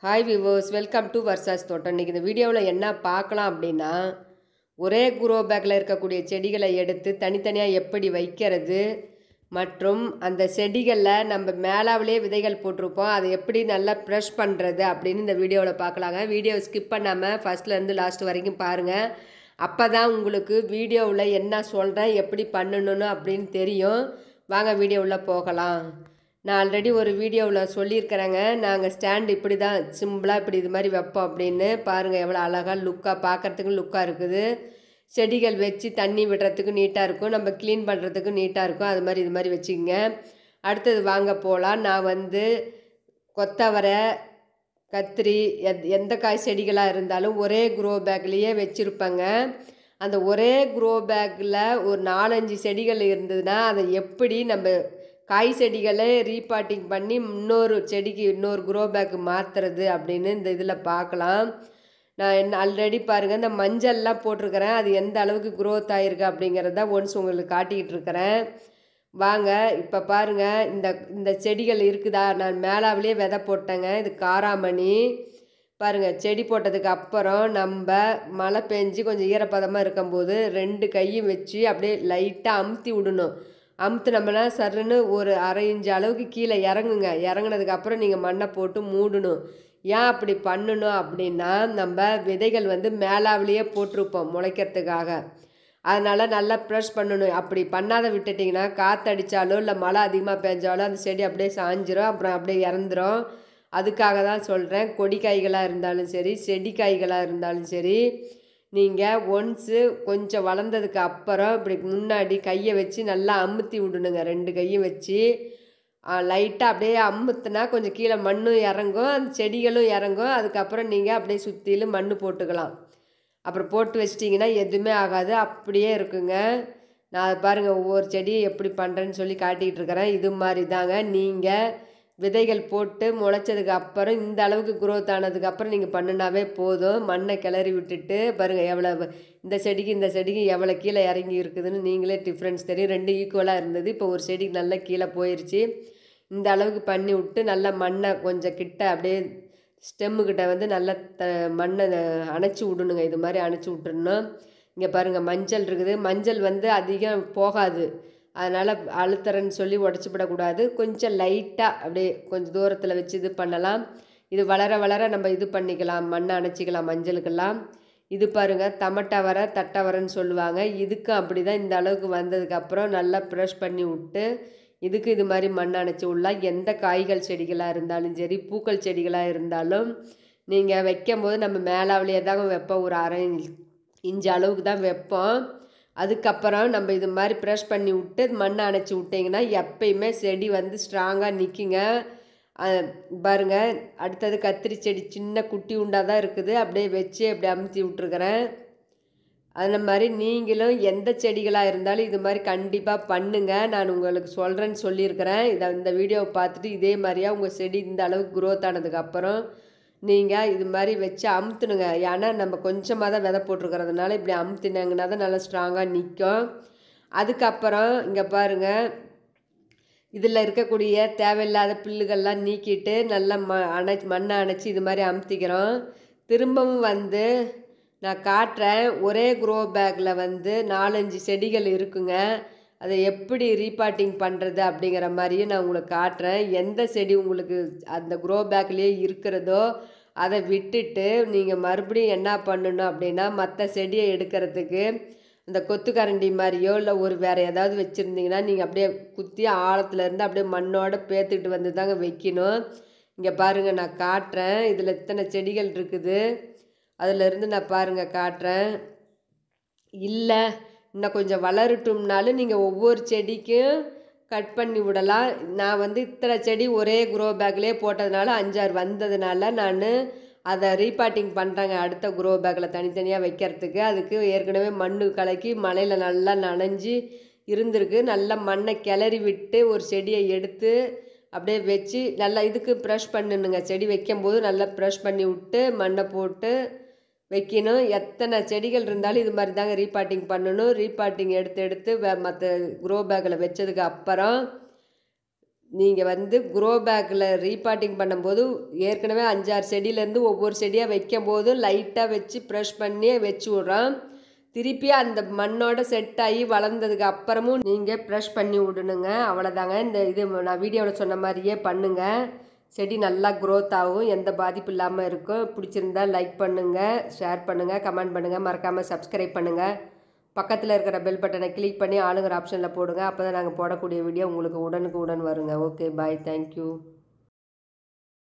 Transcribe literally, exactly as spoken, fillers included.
Hi viewers, welcome to வர்சாஸ் தோட்டம். இன்றைக்கி இந்த வீடியோவில் என்ன பார்க்கலாம் அப்படின்னா, ஒரே குரோ பேக்கில் இருக்கக்கூடிய செடிகளை எடுத்து தனித்தனியாக எப்படி வைக்கிறது மற்றும் அந்த செடிகளில் நம்ம மேலாவிலே விதைகள் போட்டிருப்போம், அதை எப்படி நல்லா ப்ரெஷ் பண்ணுறது அப்படின்னு இந்த வீடியோவில் பார்க்கலாங்க. வீடியோ ஸ்கிப் பண்ணாமல் ஃபஸ்ட்லேருந்து லாஸ்ட் வரைக்கும் பாருங்கள். அப்போ தான் உங்களுக்கு வீடியோவில் என்ன சொல்கிறேன், எப்படி பண்ணணுன்னு அப்படின்னு தெரியும். வாங்க வீடியோவில் போகலாம். நான் ஆல்ரெடி ஒரு வீடியோவில் சொல்லியிருக்கிறேங்க, நாங்கள் ஸ்டாண்ட் இப்படி தான் சிம்பிளாக இப்படி இது மாதிரி வைப்போம் அப்படின்னு. பாருங்கள் எவ்வளோ அழகாக லுக்காக, பார்க்குறதுக்கு லுக்காக இருக்குது. செடிகள் வச்சு தண்ணி விடுறதுக்கு நீட்டாக இருக்கும், நம்ம க்ளீன் பண்ணுறதுக்கு நீட்டாக இருக்கும். அது மாதிரி இது மாதிரி வச்சுக்கோங்க. அடுத்தது வாங்க போகலாம். நான் வந்து கொத்தவரை, கத்திரி, எத் எந்த காய் செடிகளாக இருந்தாலும் ஒரே குரோ பேக்லேயே வச்சுருப்பேங்க. அந்த ஒரே குரோ பேக்கில் ஒரு நாலஞ்சு செடிகள் இருந்ததுன்னா அதை எப்படி நம்ம காய் செடிகளை ரீபாட்டிங் பண்ணி இன்னொரு செடிக்கு இன்னொரு குரோ பேக்கு மாற்றுறது அப்படின்னு இந்த இதில் பார்க்கலாம். நான் என்ன ஆல்ரெடி பாருங்கள், இந்த மஞ்சள்லாம் போட்டிருக்கிறேன், அது எந்த அளவுக்கு குரோத் ஆகிருக்கு அப்படிங்கிறத ஒன்ஸ் உங்களுக்கு காட்டிக்கிட்டு இருக்கிறேன். வாங்க இப்போ பாருங்கள், இந்த இந்த செடிகள் இருக்குதா, நான் மேலாவிலே விதை போட்டேங்க. இது காராமணி. பாருங்கள், செடி போட்டதுக்கு அப்புறம் நம்ம மழை பெஞ்சு கொஞ்சம் ஈரப்பதமாக இருக்கும்போது ரெண்டு கையும் வச்சு அப்படியே லைட்டாக அமுத்தி விடணும். அமுத்துனோம்னா சருன்னு ஒரு அரை இன்ச்சு அளவுக்கு கீழே இறங்குங்க. இறங்குனதுக்கப்புறம் நீங்கள் மண்ணை போட்டு மூடணும். ஏன் அப்படி பண்ணணும் அப்படின்னா, நம்ம விதைகள் வந்து மேலாவிலேயே போட்டிருப்போம் முளைக்கிறதுக்காக. அதனால் நல்லா ப்ரெஷ் பண்ணணும். அப்படி பண்ணாத விட்டுட்டிங்கன்னா காற்றடிச்சாலோ இல்லை மழை அதிகமாக பெஞ்சாலோ அந்த செடி அப்படியே சாஞ்சிரும், அப்புறம் அப்படியே இறந்துரும். அதுக்காக தான் சொல்கிறேன். கொடி காய்களாக இருந்தாலும் சரி, செடி காய்களாக இருந்தாலும் சரி, நீங்கள் ஒன்ஸு கொஞ்சம் வளர்ந்ததுக்கு அப்புறம் இப்படி முன்னாடி கையை வச்சு நல்லா அமுத்தி விடணுங்க. ரெண்டு கையும் வச்சு லைட்டாக அப்படியே அமுத்துனா கொஞ்சம் கீழே மண்ணும் இறங்கும், அந்த செடிகளும் இறங்கும். அதுக்கப்புறம் நீங்கள் அப்படியே சுற்றிலும் மண் போட்டுக்கலாம். அப்புறம் போட்டு வச்சிட்டிங்கன்னா எதுவுமே ஆகாது, அப்படியே இருக்குங்க. நான் பாருங்கள் ஒவ்வொரு செடியும் எப்படி பண்ணுறேன்னு சொல்லி காட்டிகிட்டு இருக்கிறேன். இது மாதிரி தாங்க நீங்கள் விதைகள் போட்டு முளைச்சதுக்கு அப்புறம் இந்த அளவுக்கு குரோத் ஆனதுக்கப்புறம் நீங்கள் பண்ணினாவே போதும். மண்ணை கிளறி விட்டுட்டு பாருங்கள் எவ்வளோ இந்த செடிக்கு இந்த செடிக்கு எவ்வளோ கீழே இறங்கி இருக்குதுன்னு நீங்களே டிஃப்ரென்ஸ் தெரியும். ரெண்டு ஈக்குவலாக இருந்தது, இப்போ ஒரு செடிக்கு நல்லா கீழே போயிடுச்சு. இந்த அளவுக்கு பண்ணி விட்டு நல்லா மண்ணை கொஞ்சம் கிட்ட அப்படியே ஸ்டெம்முக்கிட்ட வந்து நல்லா த மண்ணை அணைச்சி விடணுங்க. இது மாதிரி அணைச்சி விட்டுடணும். இங்கே பாருங்கள் மஞ்சள் இருக்குது. மஞ்சள் வந்து அதிகம் போகாது, அதனால் அழுத்தறன்னு சொல்லி உடச்சிவிடக்கூடாது. கொஞ்சம் லைட்டாக அப்படியே கொஞ்சம் தூரத்தில் வச்சு இது பண்ணலாம். இது வளர வளர நம்ம இது பண்ணிக்கலாம், மண்ணை அணைச்சிக்கலாம் மஞ்சளுக்கெல்லாம். இது பாருங்கள் தமட்டவரை, தட்டவரைன்னு சொல்லுவாங்க. இதுக்கும் அப்படி தான். இந்த அளவுக்கு வந்ததுக்கப்புறம் நல்லா ப்ரெஷ் பண்ணி விட்டு இதுக்கு இது மாதிரி மண் அணைச்சி விடலாம். எந்த காய்கள் செடிகளாக இருந்தாலும் சரி, பூக்கள் செடிகளாக இருந்தாலும் நீங்கள் வைக்கும்போது நம்ம மேலாவிலேயே தாங்க வைப்போம். ஒரு அரை இன்ச்சு அளவுக்கு தான் வைப்போம். அதுக்கப்புறம் நம்ம இது மாதிரி ப்ரெஷ் பண்ணி விட்டு மண்ணை அணைச்சி விட்டிங்கன்னா எப்பயுமே செடி வந்து ஸ்ட்ராங்காக நிற்குங்க. பாருங்கள், அடுத்தது கத்திரி செடி சின்ன குட்டி உண்டாக தான் இருக்குது, அப்படியே வச்சு அப்படியே அமுத்தி விட்ருக்குறேன். அந்த மாதிரி நீங்களும் எந்த செடிகளாக இருந்தாலும் இது மாதிரி கண்டிப்பாக பண்ணுங்கள். நான் உங்களுக்கு சொல்கிறேன்னு சொல்லியிருக்கிறேன். இதை இந்த வீடியோவை பார்த்துட்டு இதே மாதிரியா உங்கள் செடி இந்த அளவுக்கு குரோத் ஆனதுக்கப்புறம் நீங்கள் இது மாதிரி வச்சு அமுத்துணுங்க. ஏன்னா நம்ம கொஞ்சமாக தான் விதை போட்டிருக்கிறதுனால இப்படி அமுத்தினாங்கன்னா தான் நல்லா ஸ்ட்ராங்காக நிற்கும். அதுக்கப்புறம் இங்கே பாருங்கள், இதில் இருக்கக்கூடிய தேவையில்லாத புல்லுகள்லாம் நீக்கிட்டு நல்லா ம அணை மண்ணை அணைச்சி இது மாதிரி அமுத்திக்கிறோம். திரும்பவும் வந்து நான் காட்டுறேன். ஒரே குரோ பேக்கில் வந்து நாலஞ்சு செடிகள் இருக்குங்க. அதை எப்படி ரீபாட்டிங் பண்ணுறது அப்படிங்கிற மாதிரியும் நான் உங்களுக்கு காட்டுறேன். எந்த செடி உங்களுக்கு அந்த குரோ பேக்லேயே இருக்கிறதோ அதை விட்டுட்டு நீங்கள் மறுபடியும் என்ன பண்ணணும் அப்படின்னா, மற்ற செடியை எடுக்கிறதுக்கு இந்த கொத்துக்கரண்டி மாதிரியோ இல்லை ஒரு வேறு ஏதாவது வச்சுருந்தீங்கன்னா நீங்கள் அப்படியே குத்தி ஆழத்துலேருந்து அப்படியே மண்ணோடு பேத்துக்கிட்டு வந்து தாங்க வைக்கணும். இங்கே பாருங்கள் நான் காட்டுறேன். இதில் இத்தனை செடிகள் இருக்குது, அதிலேருந்து நான் பாருங்கள் காட்டுறேன். இல்லை இன்னும் கொஞ்சம் வளரட்டும்னாலும் நீங்கள் ஒவ்வொரு செடிக்கும் கட் பண்ணி விடலாம். நான் வந்து இத்தனை செடி ஒரே குரோ பேக்லேயே போட்டதுனால அஞ்சாறு வந்ததுனால நான் அதை ரீபாட்டிங் பண்ணுறேங்க. அடுத்த குரோ பேக்கில் தனித்தனியாக வைக்கிறதுக்கு அதுக்கு ஏற்கனவே மண் கலக்கி மழையில் நல்லா நனைஞ்சி இருந்திருக்கு. நல்லா மண்ணை கிளறி விட்டு ஒரு செடியை எடுத்து அப்படியே வச்சு நல்லா இதுக்கு ப்ரெஷ் பண்ணணுங்க. செடி வைக்கும்போது நல்லா ப்ரெஷ் பண்ணி விட்டு மண்ணை போட்டு வைக்கணும். எத்தனை செடிகள் இருந்தாலும் இது மாதிரி தாங்க ரீபாட்டிங் பண்ணணும். ரீபாட்டிங் எடுத்து எடுத்து வே மற்ற குரோ பேக்கில் வச்சதுக்கு அப்புறம் நீங்கள் வந்து குரோ பேக்கில் ரீபாட்டிங் பண்ணும்போது ஏற்கனவே அஞ்சாறு செடியிலேருந்து ஒவ்வொரு செடியாக வைக்கும் போதும் லைட்டாக வச்சு ப்ரெஷ் பண்ணி வச்சு விட்றோம். திருப்பி அந்த மண்ணோட செட் ஆகி வளர்ந்ததுக்கு அப்புறமும் நீங்கள் ப்ரெஷ் பண்ணி விடணுங்க. அவ்வளோதாங்க. இந்த இது நான் வீடியோவில் சொன்ன மாதிரியே பண்ணுங்கள். செடி நல்லா க்ரோத் ஆகும், எந்த பாதிப்பு இல்லாமல் இருக்கும். பிடிச்சிருந்தால் லைக் பண்ணுங்கள், ஷேர் பண்ணுங்கள், கமெண்ட் பண்ணுங்கள், மறக்காமல் சப்ஸ்கிரைப் பண்ணுங்கள். பக்கத்தில் இருக்கிற பெல் பட்டனை கிளிக் பண்ணி ஆளுங்கிற ஆப்ஷனில் போடுங்க. அப்போ தான் நாங்கள் போடக்கூடிய வீடியோ உங்களுக்கு உடனுக்கு உடன் வருங்க. Okay, bye, thank you.